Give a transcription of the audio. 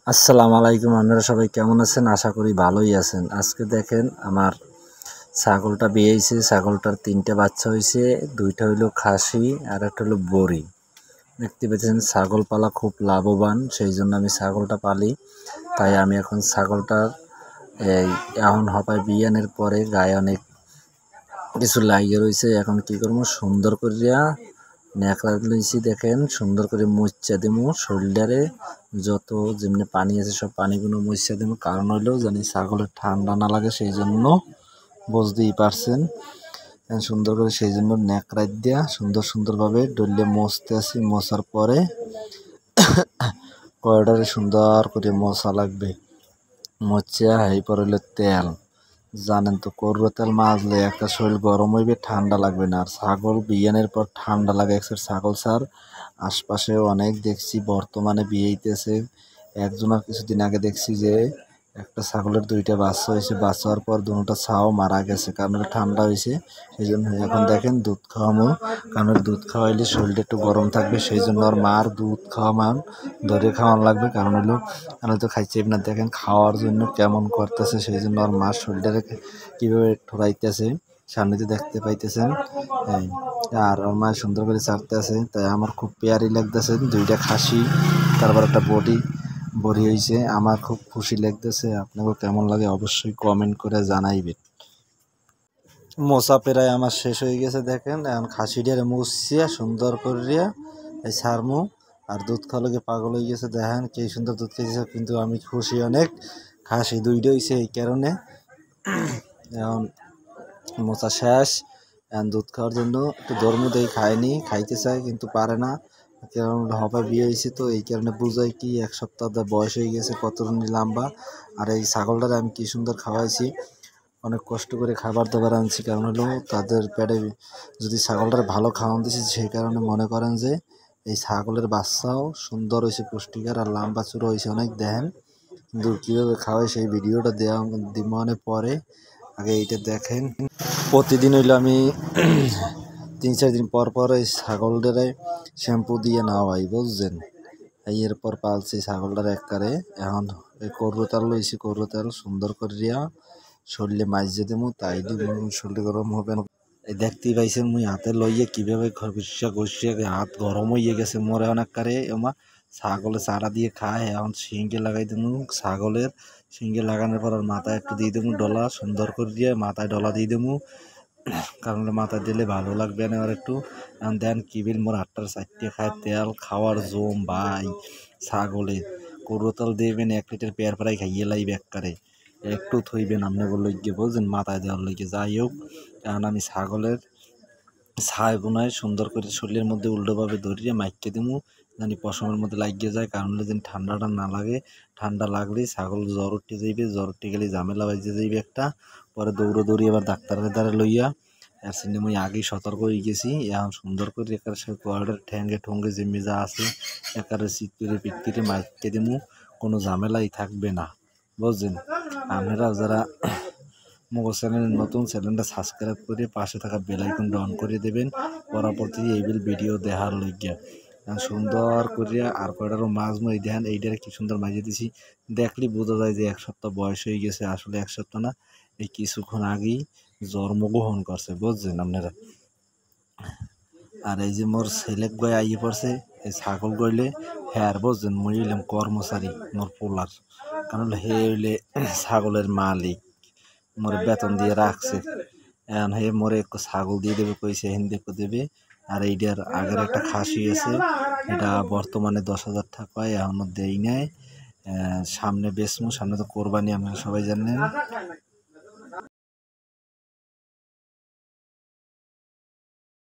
আসসালামু আলাইকুম। আপনারা সবাই কেমন আছেন? আশা করি ভালোই আছেন। আজকে দেখেন আমার ছাগলটা বিয়েছে। ছাগলটার 3টে বাচ্চা হয়েছে, 2টা হইলো খাসি আর একটা হলো বড়ি। দেখতে পাচ্ছেন ছাগল পালা খুব লাভবান, সেই জন্য আমি ছাগলটা পালি। তাই আমি এখন ছাগলটার এখন হপায় বিয়ানের পরে গায়ে অনেক কিছু লাগিয়ে রয়েছে। এখন কি করবো, সুন্দর করিয়া ন্যাকড়া লইছি, দেখেন সুন্দর করে মুচ্ছা দেবো শরীরে, যত যেমনি পানি আছে সব পানিগুলো মুচ্ছা দেবো। কারণ হইলেও জানি ছাগলের ঠান্ডা না লাগে, সেই জন্য বুঝতেই পারছেন। সুন্দর করে সেই জন্য ন্যাকড়া দিয়া সুন্দরভাবে ডলে মশতে আসি। মশার পরে কয়টারে সুন্দর করে মশা লাগবে, মরচা এই পর হইলো তেল। জানেন তো করো তেল মাজলে একটা শরীর গরম হইবে, ঠান্ডা লাগবে না। আর ছাগল বিয়ানের পর ঠান্ডা লাগে একসাথে ছাগল সার। আশপাশে অনেক দেখছি বর্তমানে বিয়েইতেছে। একজনের কিছুদিন আগে দেখছি যে একটা ছাগলের 2টা বাচ্চা হয়েছে, বাচ্চা হওয়ার পর দুটা ছাও মারা গেছে, কারণ ঠান্ডা হয়েছে। সেই জন্য এখন দেখেন দুধ খাওয়ানো, কারণ দুধ খাওয়াইলে শরীরটা একটু গরম থাকবে, সেই জন্য ওর মার দুধ খাওয়ান ধরে খাওয়ানো লাগবে। কারণ হলো আমি তো খাইছি না, দেখেন খাওয়ার জন্য কেমন করতেছে, সেই জন্য ওর মার শরীরটাকে কীভাবে ঠোরাইতেছে সামনেতে দেখতে পাইতেছেন। আর ওর মায়ের সুন্দর করে চারতে আছে, তাই আমার খুব পেয়ারি লাগতেছে। 2টা খাসি তারপর একটা বড়ি হয়েছে, আমার খুব খুশি লাগতেছে। আপনাকে কেমন লাগে অবশ্যই কমেন্ট করে জানাইবেন। মোচা প্রায় আমার শেষ হয়ে গেছে, দেখেন এখন খাসিটারে মুছিয়া সুন্দর করিয়া এই সারমু। আর দুধ খাওয়ালে পাগল হয়ে গেছে, দেখেন কি সুন্দর দুধ খেয়েছে। কিন্তু আমি খুশি অনেক, খাসি 2টা হয়েছে এই কারণে। এখন মোচা শেষ, এখন দুধ খাওয়ার জন্য একটু ধর্ম দেই, খায়নি, খাইতে চায় কিন্তু পারে না, কারণ হবা বিয়ে হয়েছে তো এই কারণে। বুঝাই কি 1 সপ্তাহ বয়স হয়ে গেছে, কত লম্বা। আর এই ছাগলটারে আমি কি সুন্দর খাওয়াইছি, অনেক কষ্ট করে খাবার দাবার আনছি। কারণ হলো তাদের পেটে যদি ছাগলটার ভালো খাওয়ান দিছি, সেই কারণে মনে করেন যে এই ছাগলের বাচ্চাও সুন্দর হয়েছে, পুষ্টিকর আর লম্বা চূড়ো হয়েছে অনেক। দেখেন কিন্তু কীভাবে খাওয়াই সেই ভিডিওটা দেওয়া দিমানে পরে, আগে এইটা দেখেন। প্রতিদিন হইলো আমি 3-4 দিন পর পর এই ছাগলটারে শ্যাম্পু দিয়ে নাওয়াই, বুঝছেন। এই এরপর পালছি ছাগলটার একবারে। এখন এই করো তেল লইছি, করো তেল সুন্দর করিয়া শরীরে মাইজে দেবো, তাই শরীর গরম হবে না। এই দেখতেই পাইছেন মুই হাতে লইয়ে কিভাবে ঘষিয়া হাত গরম হয়ে গেছে মোর। এখন একবারে আমার ছাগলে চারা দিয়ে খায়, এখন শিঙে লাগাই দেবো। ছাগলের শিঙে লাগানোর পর মাথায় একটু দিয়ে দেবো ডলা, সুন্দর করে দিয়ে মাথায় ডলা দিয়ে দেবো, কারণ মাথায় দিলে ভালো লাগবে না আর একটু। এখন দেন কিবিল মোর 8টার 4টে খায় তেল খাওয়ার জম ভাই। ছাগলের করো তেল দেবেন 1 লিটার পেয়ার প্রায় খাইয়ে লাইবে একবারে, একটু থইবেন আপনি বলে গিয়ে বুঝছেন মাথায় দেওয়ার লেগে। যাই হোক, এখন আমি ছাগলের ছায় বোনায় সুন্দর করে শরীরের মধ্যে উল্টোভাবে ধরিয়ে মাইকে দেবো, জানি পশমের মধ্যে লাগিয়ে যায়, কারণ যেন ঠান্ডাটা না লাগে। ঠান্ডা লাগলেই ছাগল জ্বর উঠে যাইবে, জ্বর উঠে গেলে ঝামেলা বাজে যাইবে একটা। পরে দৌড়ি আবার ডাক্তারের দ্বারা লইয়া আর সিনে মুই আগেই সতর্ক হয়ে গেছি। এখন সুন্দর করে একার সাথে কোয়ারের ঠ্যাঙ্গে ঠোঙ্গে যে মেজা আছে একারে চিত্তিরে পিত্তিরে মাইকে দেবো, কোনো ঝামেলাই থাকবে না, বুঝছেন। আপনারা যারা মোগো চ্যানেল নতুন, চ্যানেলটা সাবস্ক্রাইব করে পাশে থাকা বেল আইকনটা অন করে দেবেন পরবর্তী এইগুলো ভিডিও দেখার লইগিয়া। সুন্দর করিয়া আর কয়টারও মাছ মই দেখেন এইটারে কি সুন্দর মাঝে দিছি, দেখলি বোঝা যায় যে 1 সপ্তাহ বয়স হয়ে গেছে। আসলে 1 সপ্তাহ না, এই কিছুক্ষণ আগেই জন্মগ্রহণ করছে, বুঝছেন আপনারা। আর এই যে মোর ছেলে গয়ে আইয়ে পড়ছে এই ছাগল গইলে হ্যাঁ, বুঝছেন মুই হইলাম কর্মচারী মোর পোলার, কারণ হে হইলে ছাগলের মালিক, মোরে বেতন দিয়ে রাখছে। এখন হে মোরে একটু ছাগল দিয়ে দেবে কইছে, হিন্দি দেবে। আর এইটার আগের একটা খাসি আছে, এটা বর্তমানে 10,000 টাকা এখনো দেই নাই। সামনে বেচমু, সামনে তো কোরবানি আপনারা সবাই জানেন।